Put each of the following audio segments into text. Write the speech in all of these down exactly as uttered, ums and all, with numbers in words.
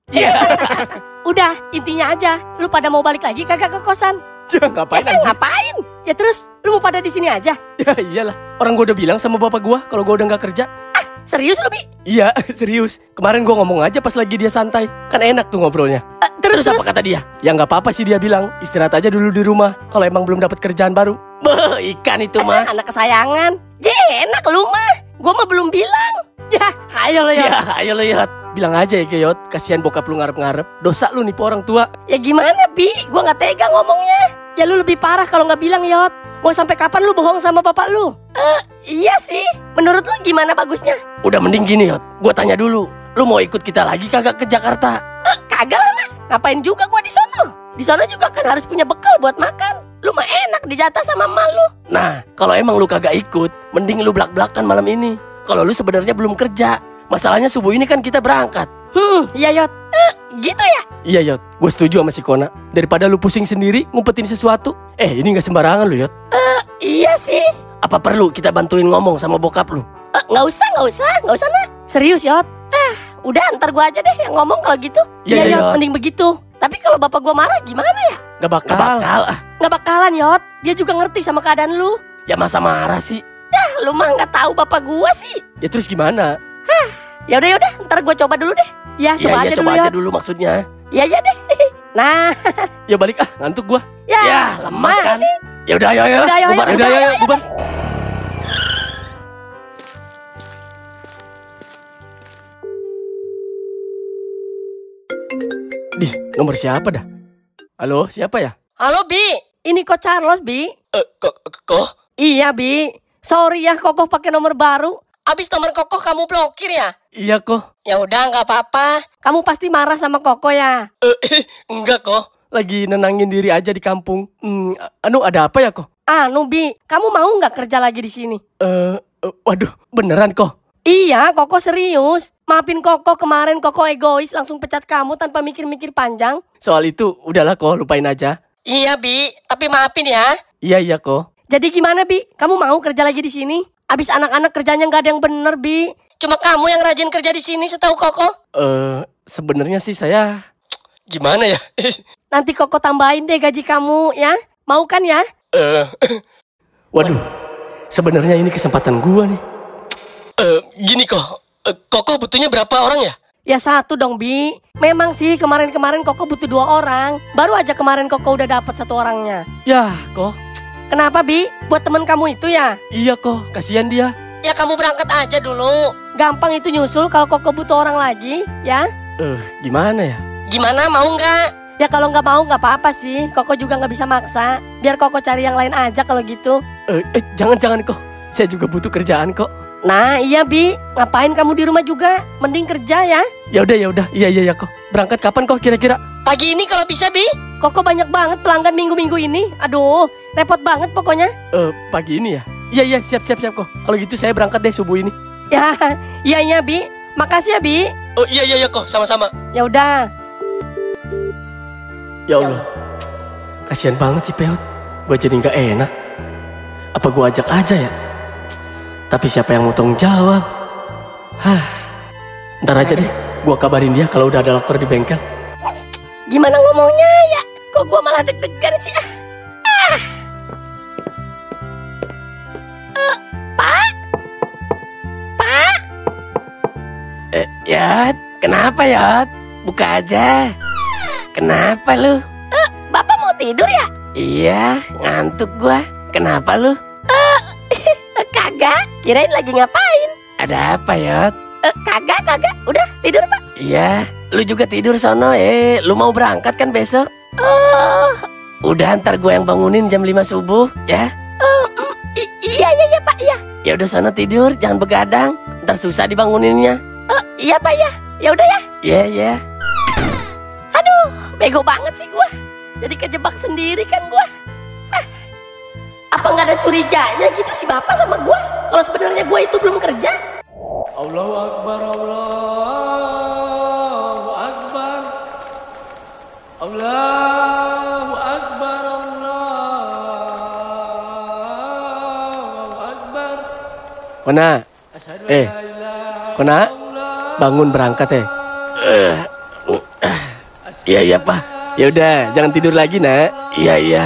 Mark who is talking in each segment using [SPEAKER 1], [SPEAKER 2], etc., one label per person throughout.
[SPEAKER 1] Iya. Udah, intinya aja, lu pada mau balik lagi kagak ke kosan?
[SPEAKER 2] Ya, ngapain
[SPEAKER 1] ya,
[SPEAKER 2] anjing?
[SPEAKER 1] Ngapain? Ya terus, lu mau pada di sini aja?
[SPEAKER 2] Ya iyalah, orang gua udah bilang sama bapak gua kalau gua udah nggak kerja.
[SPEAKER 1] Ah, serius lu, Bi?
[SPEAKER 2] Iya, serius. Kemarin gua ngomong aja pas lagi dia santai. Kan enak tuh ngobrolnya.
[SPEAKER 1] Uh, terus,
[SPEAKER 2] terus apa kata dia? Ya nggak apa-apa sih dia bilang. Istirahat aja dulu di rumah kalau emang belum dapat kerjaan baru. Beuh, ikan itu mah.
[SPEAKER 1] Anak kesayangan. Je, enak lu mah. Gua mah belum bilang. Ya, ayo lo, Yot.
[SPEAKER 2] Ya, ayo lo, Yot. Bilang aja ya, Yot. Kasihan bokap lu ngarep-ngarep. Dosa lu nipu orang tua.
[SPEAKER 1] Ya gimana, Bi? Gua nggak tega ngomongnya. Ya lu lebih parah kalau nggak bilang, Yot. Mau sampai kapan lu bohong sama bapak lu? Uh, iya sih. Menurut lu gimana bagusnya?
[SPEAKER 2] Udah mending gini, Yot. Gua tanya dulu. Lu mau ikut kita lagi kagak ke Jakarta?
[SPEAKER 1] Uh, kagak lah, Nak. Ngapain juga gua di sono? Di sono juga kan harus punya bekal buat makan. Lu mah enak dijatah sama emak lu.
[SPEAKER 2] Nah, kalau emang lu kagak ikut, mending lu belak-belakan malam ini. Kalau lu sebenarnya belum kerja. Masalahnya subuh ini kan kita berangkat.
[SPEAKER 1] Hmm, iya, Yot. Uh, gitu ya?
[SPEAKER 2] Iya, Yot. Gue setuju sama si Kona. Daripada lu pusing sendiri ngumpetin sesuatu. Eh, ini gak sembarangan lu, Yot.
[SPEAKER 1] Uh, iya sih.
[SPEAKER 2] Apa perlu kita bantuin ngomong sama bokap lu?
[SPEAKER 1] Uh, gak usah, gak usah. Gak usah, Nak. Serius, Yot. Ah, udah ntar gue aja deh yang ngomong kalau gitu.
[SPEAKER 2] Iya,
[SPEAKER 1] ya,
[SPEAKER 2] Yot.
[SPEAKER 1] Mending begitu. Tapi kalau bapak gue marah gimana ya?
[SPEAKER 2] Gak bakal. Gak bakal.
[SPEAKER 1] Gak bakalan, Yot. Dia juga ngerti sama keadaan lu.
[SPEAKER 2] Ya masa marah sih?
[SPEAKER 1] Ya, lu mah gak tahu bapak gue sih.
[SPEAKER 2] Ya terus gimana?
[SPEAKER 1] Hah, yaudah, yaudah. Ntar gue coba dulu deh. Ya, coba
[SPEAKER 2] ya,
[SPEAKER 1] aja
[SPEAKER 2] ya,
[SPEAKER 1] dulu,
[SPEAKER 2] coba
[SPEAKER 1] Yot.
[SPEAKER 2] aja dulu maksudnya.
[SPEAKER 1] Ya, ya deh. Nah.
[SPEAKER 2] Ya balik ah, ngantuk gua.
[SPEAKER 1] Ya,
[SPEAKER 2] ya lemah kan. Ya udah, ayo, ayo.
[SPEAKER 1] Udah, ayo,
[SPEAKER 2] bubar,
[SPEAKER 1] ayo,
[SPEAKER 2] udah,
[SPEAKER 1] ayo,
[SPEAKER 2] ayo,
[SPEAKER 1] ayo.
[SPEAKER 2] bubar. Di, nomor siapa dah? Halo, siapa ya?
[SPEAKER 1] Halo, Bi. Ini kok Charles, Bi?
[SPEAKER 2] Eh, kok, kok?
[SPEAKER 1] Iya, Bi. Sorry ya, Kokoh pakai nomor baru. Abis nomor Kokoh kamu blokir ya?
[SPEAKER 2] Iya, kok.
[SPEAKER 1] Ya udah, nggak apa-apa. Kamu pasti marah sama Kokoh ya?
[SPEAKER 2] Eh, enggak, kok. Lagi nenangin diri aja di kampung. Hmm, anu ada apa ya, kok?
[SPEAKER 1] Anu, Bi, kamu mau nggak kerja lagi di sini?
[SPEAKER 2] Eh, uh, waduh, beneran, kok?
[SPEAKER 1] Iya, Kokoh serius. Maafin Kokoh, kemarin Kokoh egois langsung pecat kamu tanpa mikir-mikir panjang.
[SPEAKER 2] Soal itu, udahlah, kok, lupain aja.
[SPEAKER 1] Iya, Bi, tapi maafin ya.
[SPEAKER 2] Iya, iya, kok.
[SPEAKER 1] Jadi gimana, Bi? Kamu mau kerja lagi di sini? Abis anak-anak kerjanya nggak ada yang bener, Bi. Cuma kamu yang rajin kerja di sini, setahu Kokoh.
[SPEAKER 2] Eh, uh, sebenarnya sih saya gimana ya?
[SPEAKER 1] Nanti Kokoh tambahin deh gaji kamu, ya. Mau kan ya?
[SPEAKER 2] Eh, uh, waduh, sebenarnya ini kesempatan gua nih. Eh, uh, gini kok, uh, Kokoh butuhnya berapa orang ya?
[SPEAKER 1] Ya satu dong, Bi. Memang sih kemarin-kemarin Kokoh butuh dua orang. Baru aja kemarin Kokoh udah dapat satu orangnya.
[SPEAKER 2] Ya, kok.
[SPEAKER 1] Kenapa, Bi? Buat temen kamu itu ya?
[SPEAKER 2] Iya, kok. Kasihan dia.
[SPEAKER 1] Ya kamu berangkat aja dulu. Gampang itu nyusul kalau Kokoh butuh orang lagi, ya?
[SPEAKER 2] Eh, uh, gimana ya?
[SPEAKER 1] Gimana, mau nggak? Ya kalau nggak mau nggak apa-apa sih. Kokoh juga nggak bisa maksa. Biar Kokoh cari yang lain aja kalau gitu.
[SPEAKER 2] Eh, uh, eh, jangan-jangan kok. Saya juga butuh kerjaan kok.
[SPEAKER 1] Nah, iya, Bi. Ngapain kamu di rumah juga? Mending kerja ya.
[SPEAKER 2] Ya udah, ya udah. Iya, iya, ya kok. Berangkat kapan kok kira-kira?
[SPEAKER 1] Pagi ini kalau bisa, Bi. Kokoh banyak banget pelanggan minggu-minggu ini. Aduh, repot banget pokoknya.
[SPEAKER 2] Eh, uh, pagi ini ya? Iya, iya, siap, siap, siap kok. Kalau gitu saya berangkat deh subuh ini.
[SPEAKER 1] Ya, iya, iya, Bi. Makasih ya, Bi.
[SPEAKER 2] Oh, iya, iya, ya kok. Sama-sama.
[SPEAKER 1] Ya udah.
[SPEAKER 2] Ya Allah. Kasihan banget sih Peot. Gue jadi nggak enak. Apa gue ajak aja ya? Tapi siapa yang mau tanggung jawab? Hah. Ntar aja deh. Gue kabarin dia kalau udah ada loker di bengkel.
[SPEAKER 1] Gimana ngomongnya ya? Kok gue malah deg-degan sih? Ah. Ah. Uh, Pak? Pak?
[SPEAKER 2] Eh, Yot. Kenapa, Yot? Buka aja. Kenapa lu?
[SPEAKER 1] Uh, Bapak mau tidur ya?
[SPEAKER 2] Iya, ngantuk gua. Kenapa lu?
[SPEAKER 1] Uh, kagak. Kirain lagi ngapain?
[SPEAKER 2] Ada apa, Yot?
[SPEAKER 1] Uh, kagak, kagak. Udah tidur, Pak.
[SPEAKER 2] Iya, lu juga tidur sono, eh. Lu mau berangkat kan besok?
[SPEAKER 1] Oh.
[SPEAKER 2] Udah, ntar gua yang bangunin jam lima subuh, ya?
[SPEAKER 1] Uh, mm, iya, iya, iya, Pak, iya.
[SPEAKER 2] Ya udah sono tidur, jangan begadang. Ntar susah dibanguninnya.
[SPEAKER 1] Uh, iya, Pak, ya. Ya udah ya.
[SPEAKER 2] Iya, yeah, iya. Yeah.
[SPEAKER 1] Aduh, bego banget sih gua. Jadi kejebak sendiri kan gua. Hah. Apa nggak ada curiganya gitu si bapak sama gua? Kalau sebenarnya gua itu belum kerja.
[SPEAKER 2] Allahu Akbar, Allahu Akbar, Allahu Akbar, Allahu Akbar. Kona, eh, Kona, bangun berangkat eh. Uh, Iya iya Pak. Ya udah, jangan tidur lagi nak. Iya iya.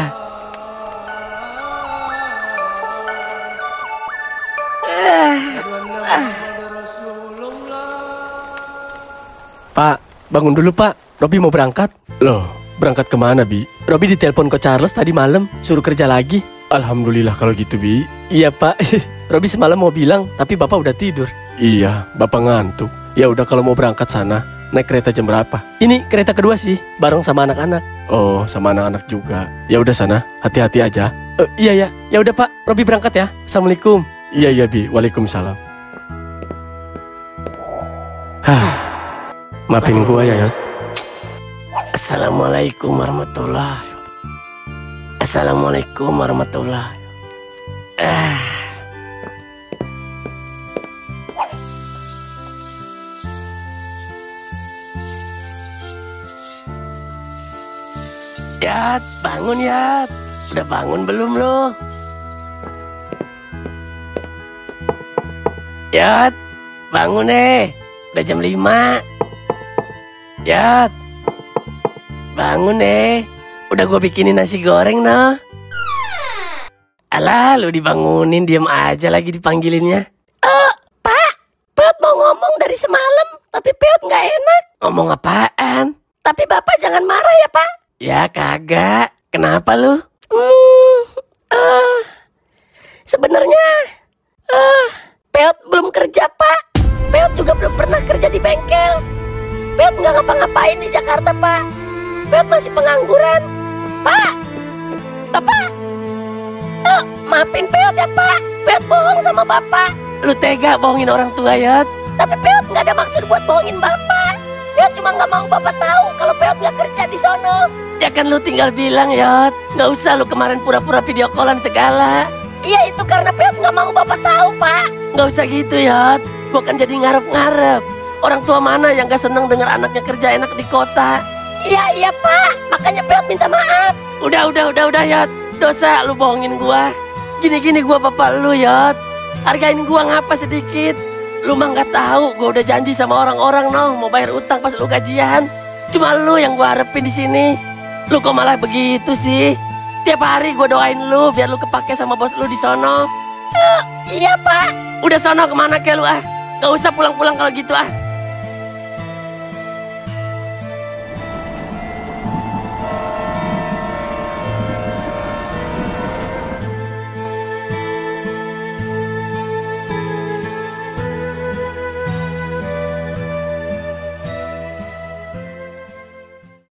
[SPEAKER 2] Pak, bangun dulu Pak. Robi mau berangkat. Loh, berangkat kemana Bi? Robi ditelepon Ko Charles tadi malam, suruh kerja lagi. Alhamdulillah kalau gitu Bi. Iya Pak. Robi semalam mau bilang, tapi Bapak udah tidur. Iya, Bapak ngantuk. Ya udah kalau mau berangkat sana, naik kereta jam berapa? Ini kereta kedua sih, bareng sama anak-anak. Oh, sama anak-anak juga. Ya udah sana, hati-hati aja. Uh, iya ya, ya udah Pak, Robi berangkat ya. Assalamualaikum. Iya iya Bi, waalaikumsalam. Hah, maafin gua ya Yot. Assalamualaikum warahmatullahi. Assalamualaikum warahmatullahi. Ah. Yat, bangun Yat. Udah bangun belum lo? Yat, bangun deh. Udah jam lima. Yat, bangun deh. Udah gue bikinin nasi goreng noh. Alah, lu dibangunin, diem aja lagi dipanggilinnya.
[SPEAKER 1] Eh, Pak, Peot mau ngomong dari semalam, tapi Peot nggak enak.
[SPEAKER 2] Ngomong apaan?
[SPEAKER 1] Tapi Bapak jangan marah ya Pak.
[SPEAKER 2] Ya kagak. Kenapa lu?
[SPEAKER 1] Hmm, uh, sebenarnya, uh, Peot belum kerja Pak. Peot juga belum pernah kerja di bengkel. Peot nggak ngapa-ngapain di Jakarta Pak. Peot masih pengangguran. Pak, Bapak, uh, maafin Peot ya Pak. Peot bohong sama Bapak.
[SPEAKER 2] Lu tega bohongin orang tua Yot?
[SPEAKER 1] Tapi Peot nggak ada maksud buat bohongin Bapak. Peot cuma nggak mau Bapak tahu kalau Peot nggak kerja di sono.
[SPEAKER 2] Ya kan lu tinggal bilang Yot. Nggak usah lu kemarin pura-pura video callan segala.
[SPEAKER 1] Iya itu karena Peot nggak mau Bapak tahu Pak.
[SPEAKER 2] Nggak usah gitu Yot. Gua kan jadi ngarep-ngarep. Orang tua mana yang gak seneng denger anaknya kerja enak di kota?
[SPEAKER 1] Iya iya Pak. Makanya Peot minta maaf.
[SPEAKER 2] Udah udah udah udah Yot. Dosa lu bohongin gua. Gini-gini gua bapak lu Yot. Hargain gua ngapa sedikit. Lu mah nggak tahu. Gua udah janji sama orang-orang noh mau bayar utang pas lu gajian. Cuma lu yang gua harapin di sini. Lu kok malah begitu sih? Tiap hari gue doain lu biar lu kepake sama bos lu di sono.
[SPEAKER 1] Uh, iya Pak.
[SPEAKER 2] Udah sono kemana ke lu ah? Gak usah pulang-pulang kalau gitu ah.